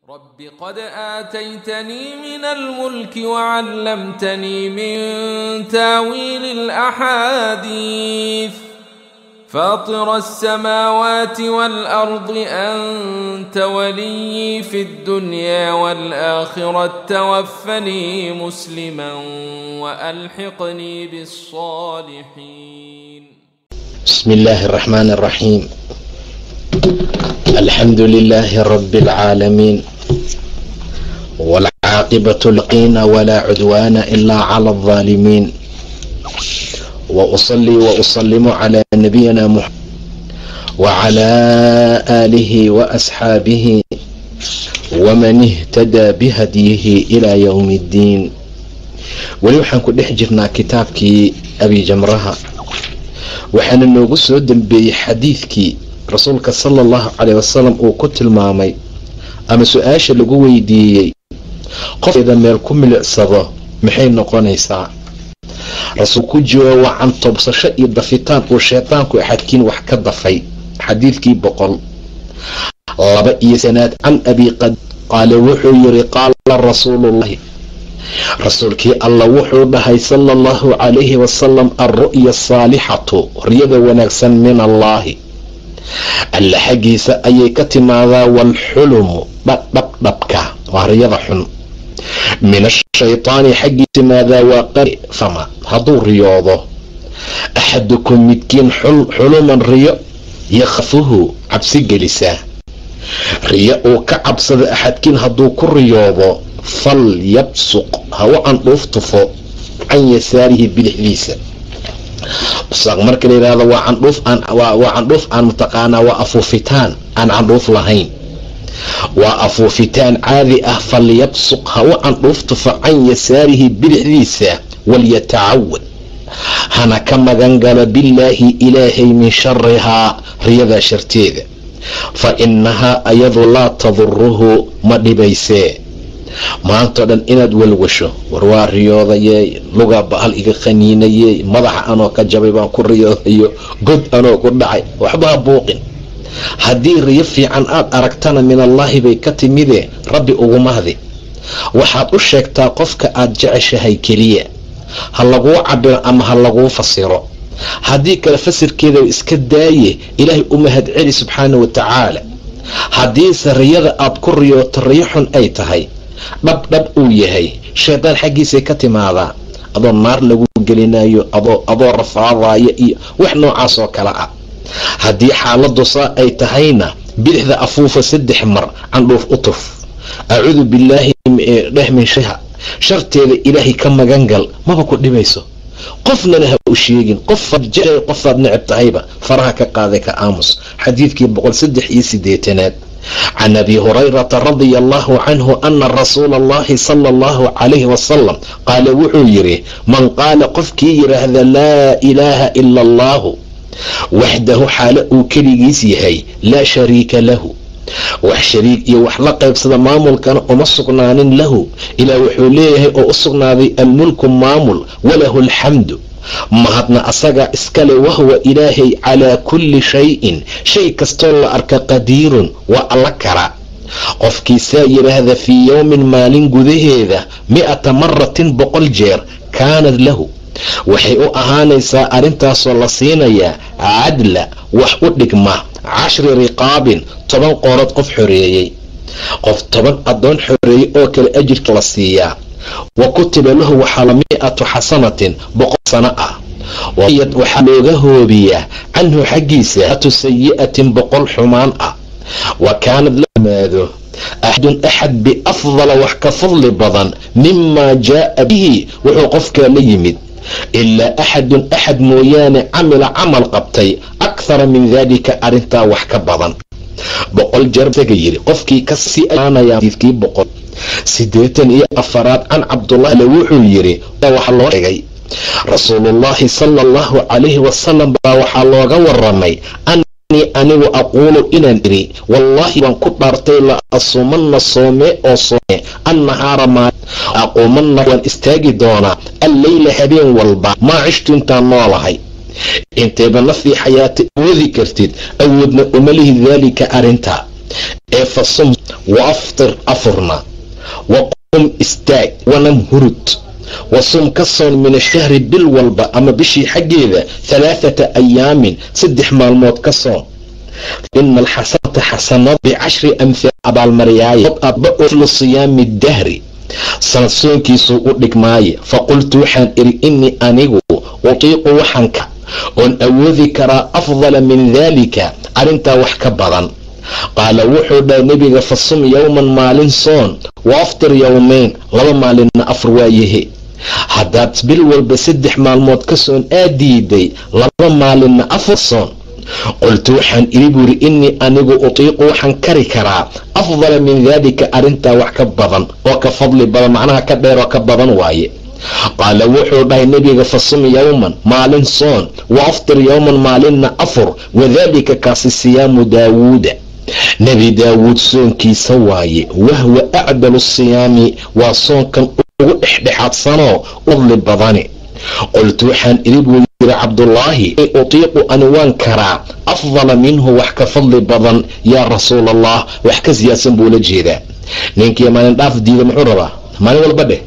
رب قد آتيتني من الملك وعلمتني من تاويل الأحاديث فاطر السماوات والأرض أنت ولي في الدنيا والآخرة توفني مسلما وألحقني بالصالحين. بسم الله الرحمن الرحيم. الحمد لله رب العالمين والعاقبة للمتقين ولا عدوان إلا على الظالمين، وأصلي وأسلم على نبينا محمد وعلى آله وأصحابه ومن اهتدى بهديه إلى يوم الدين. weli waxaan ku dhex jirnaa kitaabkii abi jamraha, waxaana noogu soo dambeeyey xadiidkii rasuulka sala allahu caleyhi wasalam uu ku tilmaamay ama su-aasha lagu weydiiyey qofkeeda meel ku milicsado maxay noqonaysaa. rasuul ku jawaab waa can toobsasho iyo dafitaan uu shaydaanku axadkiin wax ka dafay. xadiidkii 102 can abi qad qaala wuxuu yiri qaala rasuulullahi, rasuulkii alla wuxuu dhahay sala allahu calayhi wasalam, alru'ya asaalixatu riyada wanaagsan min allaahi alla xaggiisa ayay ka timaadaa, waalxulumu dhabdhabka waa riyada xun min ashaytaani xaggii timaadaa, waa qari fama hadduu riyoodo axadukum midkiin xuluman riyo yakhafuhu cabsi gelisaa, riyo uu ka cabsada axadkiin hadduu ku riyoodo fal yabsuq ha u candhuuf tufo can yasaarihi bidixdiisa. usaaq marka la yidhaahdo waa candhuuf aan mataqaanaa waa afuufitaan aan candhuuf lahayn, waa afuufitaan caadi ah. fal yabsuq ha u candhuuf tufo can yasaarihi bidixdiisa, walyatacawad hana ka magan galo billaahi ilaahay min sharihaa riyadaa sharteeda, fa inahaa ayadu laa taduruhu ma dhibaysee. maantao dhan inaad walwasho, war waa riyoodaye, lugaa bahal iga qaniinaye, madaxa anoo ka jabay baan ku riyoodayo, god anoo ku dhacay, waxba ha buuqin. haddii riyo fiican aad aragtana min allaahi bay ka timide rabbi ugu mahdi. waxaad u sheegtaa qofka aad jeceshahay keliya, ha laguu cabiro ama ha laguu fasiro. haddii kale fasirkeeda iska daaye, ilaahay u mahad celi subxaana wa tacaala. haddiise riyada aad ku riyooto riyo xun ay tahay, dhabdhab uu yahay, shaydaan xaggiisay ka timaadaa, adoo naar lagu gelinayo, adoo rafaadaya iyo wax noocaas oo kale ah. haddii xaaladu saa ay tahayna, bidixda afuufa 3 mar candhuuf u tuf, acuudu billaahi dheh min shayha, sharteeda ilaahay ka magangal, maba ku dhibayso. qofnana ha u sheegin, qofaad necab tahayba faraha ka qaaday ka aamus. xadiidkii 183 can abi hurayrata radia allahu canhu ana rasuula allahi sala allahu calayhi wasalam qaala wuxuu yidhi, man qaala qofkii yidhaahda laa ilaaha ila allahu waxdahu xaalo uu keligiis yahay, laa shariika lahu wax shariik iyo wax la qaybsada maamulkana uma sugnaanin, lahu ilaa wuxuu leeyahay oo u sugnaaday almulku maamul, walahu alxamdu mahadna asaga iskale, wahuwa ilaahay calaa kulli shayin shay kastoo la arka qadiirun waa alla kara. qofkiisaa yidhaahda fii yowmin maalin gudaheeda 100 maratin 100 jeer, kaanad lahu waxay u ahaanaysaa arrintaasoo la siinayaa cadla wax u dhigma 10 riqaabin 10 qoorood qof xoreeyey, qof 10 addoon xoreeyey oo kale ajirka la siiyaa. wa kutiba lahu waxaa la 100 xasanatin 100 sano ah, waxaa looga hoobiyaa canhu xaggiisa sayi'atin 100 xumaan ah. wa kaanad lamaado axad biafdala wax ka fadli badan mimaa jaaa bihi wuxuu qofkaa la yimid, ilaa axad mooyaane camila camal qabtay akthara min daalika arrintaa wax ka badan 100 jeer. isaga yiri qofkii ka sii ayaanaya xadiidkii 184 can cabdullahi wuxuu yiri, waxa loo sheegay rasuulullaahi sala allahu calayhi wasalam baa waxaa looga waramay anigu aquulu inaan iri, wallaahi waan ku dhaartay la asuumanna soome annahaara aquumanna waan istaagi doonaa alleyla habeen walba maa cishtu intaan noolahay. intayba nafii xayaata awoodi kartid, awoodna uma lihi daalika arrinta. ee fasum wa aftir afurna wa qum istaag wanam hurud wasum ka soon min ashahri bil walba ama bishii xaggeeda 3 ayaamin 3 maalmood ka soon ina alxasanata xasanad bicashri amhaal abaalmariyaaye aba'u siyaami dahri sanad soonkiisuu u dhigmaaye faqultu waxaan iri inii anigu utiiqu waxanka oon awoodi karaa afdala min daalika arrintaa wax ka badan. qaala wuxuu dhahay nebiga fasum yowman maalin soon wa aftir yowmayn 2 maalinna afar waayahe. haddaad bil walba 3 maalmood ka soon aad diiday 2 maalinna afar soon. qultu waxaan iri buuri inii anigu utiiqu waxaan kari karaa afdala min daalika arrintaa wax ka badan oo ka fadli badan, macnaha ka dheer oo ka badan waaye. qaala wuxuu dhahay nebiga fasum yowman maalin soon wa aftir yowman maalinna afur wadaalika kaasi siyaamu daawuuda nebi daawuud soonkiisa waaye wahwa acdalu siyaami waa soonkan ugu dhexdhexaadsanoo fadli badani. qultu waxaan iri buu yiri cabdullaahi utiiqu ani waan karaa afdala minhu wax ka fadli badan yaa rasuul allah, wax ka siyaadsan buu la jeedaa. ninkii maalin dhaaf diida muxuu rabaa? maalin walba dheh.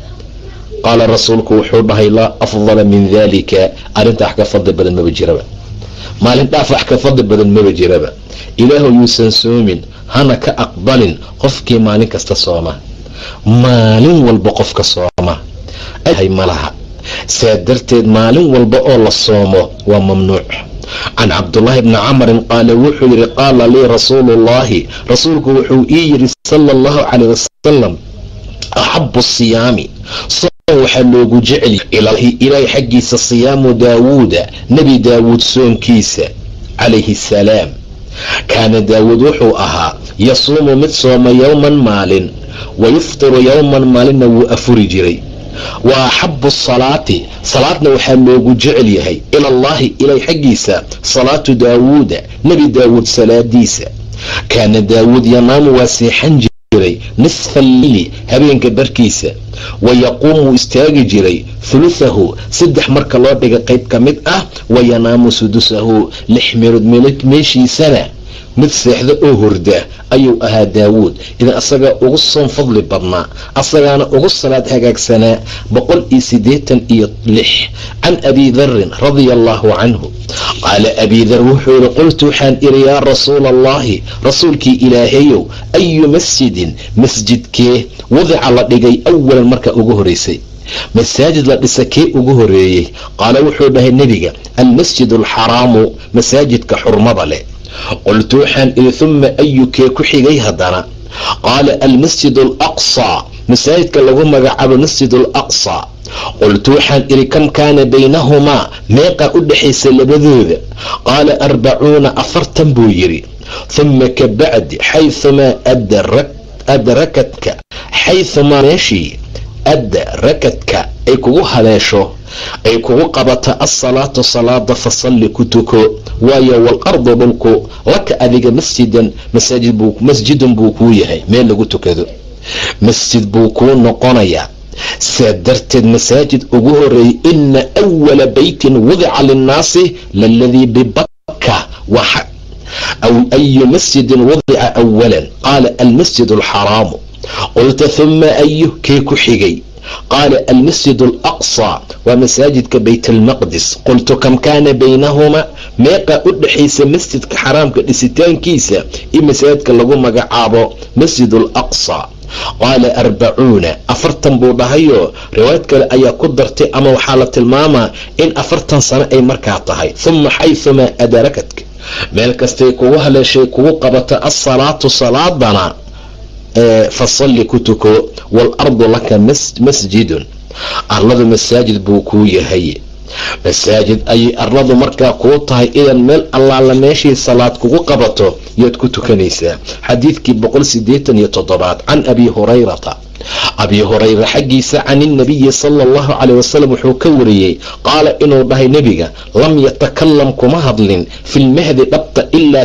qaala rasuulku wuxuu dhahay laa afdala min daalika arrinta wax ka fadli badan maba jiraba. maalin dhaaf wax ka fadli badan maba jiraba. ilaahu yuusan soomin hana ka aqbalin qofkii maalin kasta sooma, maalin walba qofka sooma ahay malaha. saa darteed maalin walba oo la soomo waa mamnuuc. can cabdullaahi bni camrin qaala wuxuu yidhi qaala lii rasuulullaahi rasuulku wuxuu ii yidhi sala allahu calayh wasalam axabu siyaami soon waxaa loogu jecel ilaahay xaggiisa siyaamu daawuuda nebi daawuud soonkiisa calayhi salaam. kaana daawuud wuxuu ahaa yasuumu mid sooma yowman maalin wa yuftiru yowman maalinna wuu afuri jiray. wa axabu salaati salaadna waxaa loogu jecel yahay ilallaahi ilaahay xaggiisa salaatu daawuuda nebi daawuud salaadiisa. kaana daawuud yanaamu waa seexan jiray nisfa alleyli habeenka barkiisa wa yaquumu istaagi jiray huluhahu 3 marka loo dhiga qayb ka mid ah wa yanaamu sudusahu 6 meelood meeshiisana mid seexda oo hurda ayuu ahaa daawuud. idan asagaa ugu soon fadli badnaa, asagaana ugu salaad hagaagsanaa 186. can abi darin radia allaahu canhu qaala abi dar wuxuu yihi qultu waxaan iri yaa rasuula allahi rasuulkii ilaahayow ayu masjidin masjidkee wadica la dhigay awalan marka ugu horeysay, masaajid la dhisa kee ugu horeeyey? qaala wuxuu dhahay nebiga almasjid alxaraamu masaajidka xurmada leh. qultu waxaan iri uma ayu kee ku xigay haddana? qaala almasjid alaqsaa masaajidka lagu magacaabo masjid alaqsaa. qultu waxaan iri kam kaana baynahumaa meeqa u dhexaysa labadooda? qaala 40 buu yidhi. uma ka bacdi xayumaa adrakatka xayumaa meeshii adrakadka ay kugu haleesho ay kugu qabata asalaatu salaada fasalli ku tuko, waayo walardu dhulku laka adiga masjidun buu kuu yahay, meel lagu tukado masjid buu kuu noqonayaa. saa darteed masaajid ugu horeeyay ina awala beytin wadica linnaasi laladii bibakka aw ayu masjidin wadica awalan? qaala almasjid alxaraamu. qulta uma ayu kee ku xigay? qaala almasjid alaqsaa waa masaajidka bayt almaqdis. qultu kam kaana baynahumaa meeqa u dhexaysa masjidka xaraamka dhisitaankiisa iyo masaajidka lagu magacaabo masjid alaqsaa? qaala 40 buu dhahayo riwaayad kale ayaa ku dartay ama waxaa la tilmaamaa in 40 sano ay markaa tahay. uma xayumaa adarakatka meel kastay kugu haleeshay kugu qabata asalaatu salaadana fasalli ku tuko, waalardu laka masjidun arladu masaajid buu kuu yahay. masaajid ayay arladu markaa kuu tahay, idan meel allaala meeshii salaad kugu qabato yaad ku tukanaysaa. xadiidkii 187 can abi hurayrata abi hurayra xaggiisa can inabiyi sala allahu calayh wasalam wuxuu ka wariyey qaala inuu dhahay nebiga lam yatakalam kuma hadlin fi lmahdi dhabta ilaa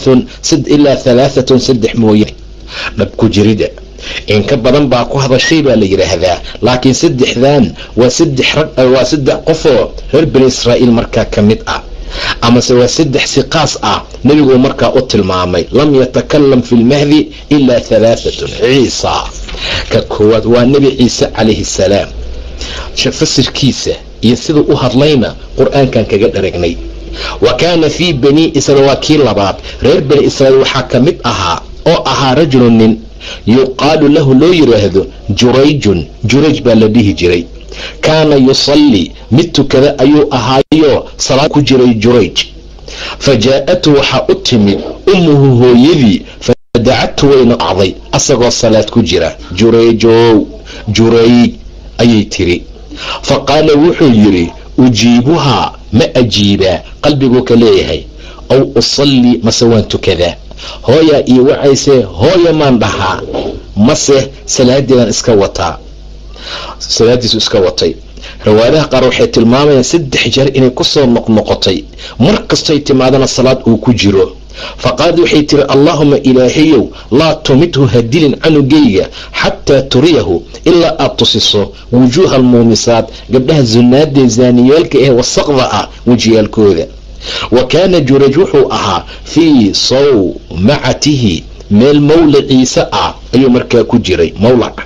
3 mooyaane. dhabku jirida in ka badan baa ku hadashay baa la yidhaahdaa, laakiin 3dan waa 3 qofoo reer bani israa'iil markaa ka mid ah. amase waa saddex si qaas ah nebigu markaa u tilmaamay. lam yatakalam fi lmahdi ilaa 3 ciisa. ka koowaad waa nebi ciise calayhi salaam. fasirkiisa iyo siduu u hadlayna qur-aankan kaga dharagnay. wa kaana fii bani israiil, waa kii labaad, reer bani israiil waxaa ka mid ahaa oo ahaa rajulu nin yuqaalu lahu loo yiraahdo jurayjun, jurayj baa la dhihi jiray. kaana yusalli, mid tukada ayuu ahaayo salaad ku jiray jurayj. fa jaa-atu waxaa u timid ummuhu hooyadii, fadacadtu wayna qacday asagoo salaad ku jira. jurayjow, jurayj ayay tiri. fa qaala wuxuu yidhi ujiibuhaa, ma ajiibaa, qalbiguu ka leeyahay, aw usalli, mase waan tukadaa. hooyaa io wacaysee hooya maan dhahaa, mase salaadeedan iska wataa, salaadiisu iska watay. riwaayadaha qaar waxay tilmaamayaan 3 jeer inay ku soo noqnoqotay, mar kastoy timaadana salaad uu ku jiro. faqaalad waxay tiri allaahuma ilaahayow laa tumidhu hadilin canugayga xataa turiyahu, ilaa aad tusiso wujuuha almuumisaat, gabdhaha zunaadee zaaniyaalka ee wasaqda ah wejiyaalkooda. wa kaana jurayj wuxuu ahaa fii sawmacatihi, meel mawlaciisa ah ayuu markaa ku jiray. mawlac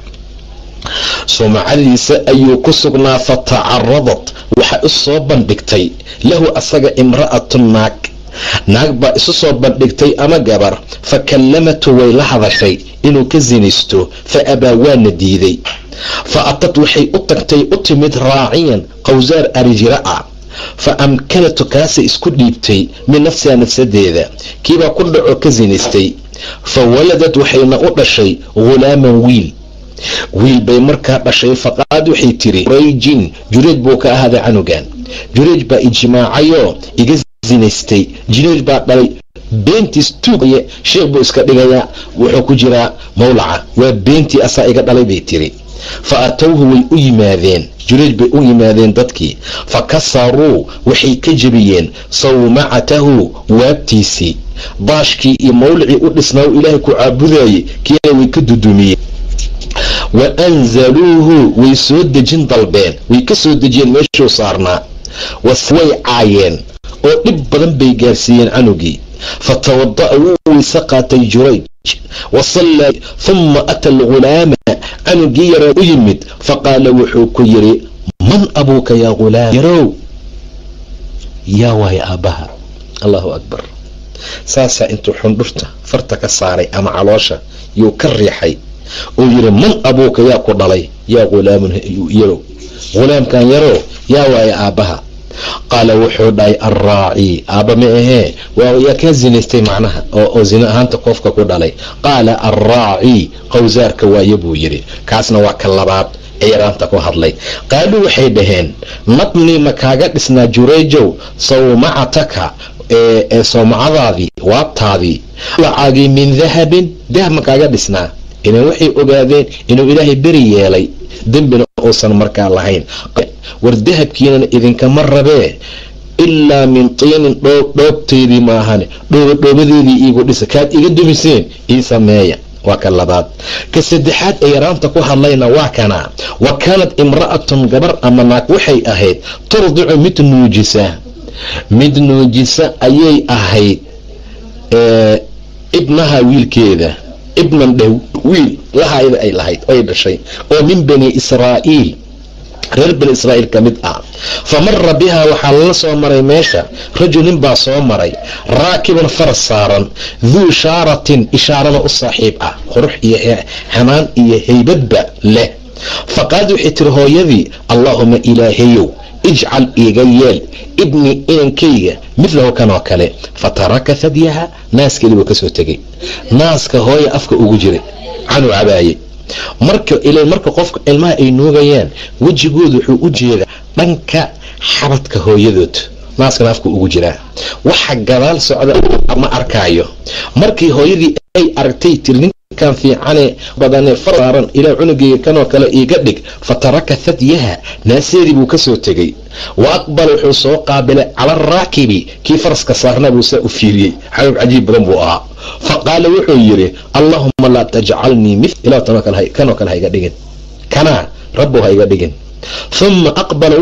sumcadiisa ayuu ku sugnaa. fatacaradat waxay u soo bandhigtay lahu asaga imra'atu naag baa isu soo bandhigtay ama gabar. fa kallamatu way la hadashay inuu ka sinaysto, fa abaa waana diiday. fa atad waxay u tagtay u timid raaciyan qawsaar arijira ah. fa amkanatu kaasay isku dhiibtay min nafsiha nafsadeeda, kiibaa ku dhaco ka sinaystay. fa waladad waxayna u dhashay ghulaaman wiil bay markaa dhashay. faqaad waxay tiri jurayjin, jurayj buu ka ahaaday canugan, jurayj baa ijmaacayoo iga zinaystay, jurayj baa dhalay. beentiis tuugaye sheekh buu iska dhigayaa, wuxuu ku jiraa mawlaca, waa beentii asaa iga dhalay bay tiri. fa atowhu way u yimaadeen, jurayj bay u yimaadeen dadkii. fa kasaruu waxay ka jebiyeen sawmacatahu, waabtiisii, daashkii iyo mawlicii u dhisnaa u ilaahay ku caabudayay kiina way ka dudumiyeen. wa anzaluuhu way soo dejin dalbeen, way ka soo dejiyeen meeshuu saarnaa. way caayeen oo dhib badan bay gaarsiiyeen canugii. fatawada'a wuu weyse qaatay jurayj, wasallaa, uma ata algulaama, canugii yaraa u yimid. faqaala wuxuu ku yidhi man abuuka yaa ghulaam, yarow yaa waaya aabbaha. allahu akbar. saasaa intuu xundhurta farta ka saaray ama caloosha yuu ka riixay oo yidhi man abuuka, yaa ku dhalay, yaa ghulaamun yarow, ghulaamkan yarow yaa waaya aabbaha. qaala wuxuu dhahay alraaci, aabba ma ahee, yaa kaa zinaystay macnaha oo zina ahaanta qofka ku dhalay. qaala alraaci, qawsaarka waaye buu yidhi. kaasna waa ka labaad ee yaraanta ku hadlay. qaaluu waxay dhaheen nabnii ma kaaga dhisnaa jurayjow sawmacataka, ee sawmacadaadii, waabtaadii, lacaagii min dahabin, dahab ma kaaga dhisnaa. inay waxay ogaadeen inuu ilaahay beri yeelay, dembina uusan markaa lahayn. war dahabkiinana idinkama rabee ilaa min tiinin, dhoobteedii maahane, dhoobadeedii iigu dhisa, kaad iga dumiseen ii sameeya. waa ka labaad. ka saddexaad ee yaraanta ku hadlayna waa kana. wa kaanad imra'atun, gabar ama naag waxay ahayd, turdicu mid nuujisa ayay ahayd ibnaha wiilkeeda, ibnan dhow wiil lahayda ay lahayd ay dhashay, oo min bani israa'iil, reer bani israa'iil ka mid ah. fa mara bihaa waxaa lala soo maray meesha rajulin baa soo maray, raakiban faras saaran, duu shaaratin, ishaarada u saaxiib ah, qurux iyo xanaan iyo haybadba leh. faqaad waxay tiri hooyadii allaahuma ilaahayow ijcal iiga yeel ibni inankayga midlahu kanoo kale. fataraka thadyaha, naaskeedii buu ka soo tegay, naaska hooya afka ugu jiray, canuu cabaaye. marka qofka ilmaha ay nuugayaan wejigooda wuxuu u jeedaa dhanka xabadka hooyadood, naaskana afka ugu jiraa, waxa gadaal socda ma arkaayo. markii hooyadii ay aragtay tiri ninkan fiicane badane farsaaran, ilaa cunugeyga kanoo kale iiga dhig. fataraka thadyaha, naaseedii buu ka soo tegay. wa aqbala wuxuu soo qaabilay cala araakibi, kii faraska saarnaa buu saa u fiiriyey, xanuun cajiib badan buu ahaa. faqaala wuxuu yidhi allaahuma laa tajcalnii kanoo kale ha iga dhigin, kanaa rabbow ha iga dhigin. uma aqbala wuu qaabilay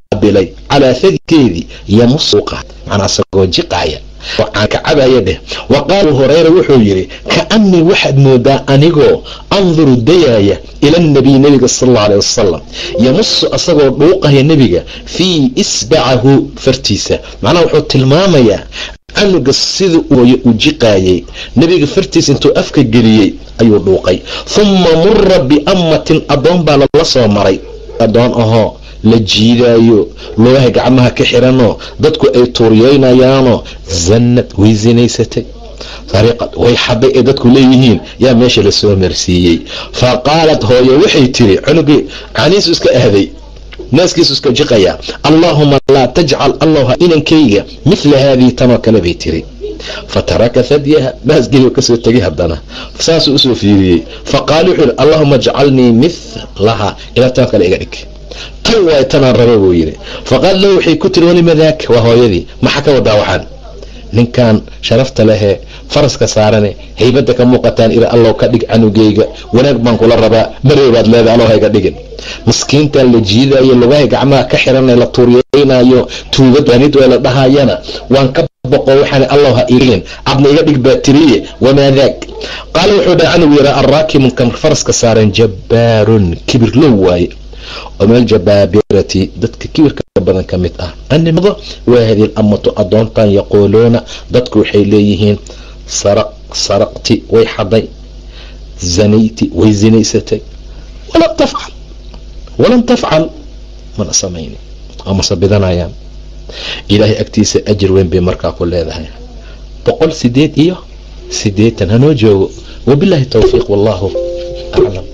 qaabilay calaa fadkeedii yamusuqa macnaa asagoo jiqaaya oo aan ka cabaya dheh. wa qaala Abu Hurayra wuxuu yidhi kaanii waxaad moodaa anigoo anduru dayaaya ila nabiy nabiga sal allahu alayh wasalam yamusu asagoo dhuuqaya nebiga fii isbacahu fartiisa. macnaha wuxuu tilmaamayaa canuga sida ooye u jiqaayay nebiga fartiisa intuu afka geliyey ayuu dhuuqay. uma mura biammatin adoon baa lala soo maray, adoon ahoo la jiidaayo, looha gacmaha ka xiranoo dadku ay tuuriyeynayaanoo zannad way zinaysatay, sariiqad way xaday ee dadku leeyihiin yaa meesha la soo marsiiyey. fa qaalat hooye waxay tiri, cunugii caniisu iska ahday, naaskiisu iska jiqaya, allaahuma laa tajcal allaha inankayga mila haadihi tanoo kale bay tiri. fataraka thadyaha naasgeedi kasoo tegay haddana saasuu usoo fiiriyey. faqaala wuxuu yidhi allahuma ajcalnii milaha ilaa tan kale iga dhig, tan waay tanaan raba buu yidhi. faqaal lahu waxay ku tiri walima daak, waa hooyadii, maxaa ka wadaa waxaan? ninkan sharafta lehee faraska saarane haybadda ka muuqataan ila allow ka dhig canugayga, wanaag baan kula rabaa, maroobaad leeda allow hayga dhigin. miskiintan la jiidaayo, lugahay gacmaha ka xiranay, la tuuryeynaayo, tuugadanid waa la dhahayana waan ka boqo waxaan allow ha igin, cabna iga dhig baa tiriye, wamaa daak. qaala wuxuu dhaha canugu yaraa arraakimu kan faraska saaran jabbaarun kibir low waaye, oo meel jabaabirati dadka kibirka badan ka mid ah. animado waa hadii amatu adoontan yaquuluuna dadku waxay leeyihiin saraqti way xaday, zanayti way zinaysatay, walam tafcal mana samayni, ama sabidanayaan. ilaahay agtiisa ajir weyn bay markaa ku leedahay, 188 hanoo joogo. wabillahi tawfiiq, wallahu aclam.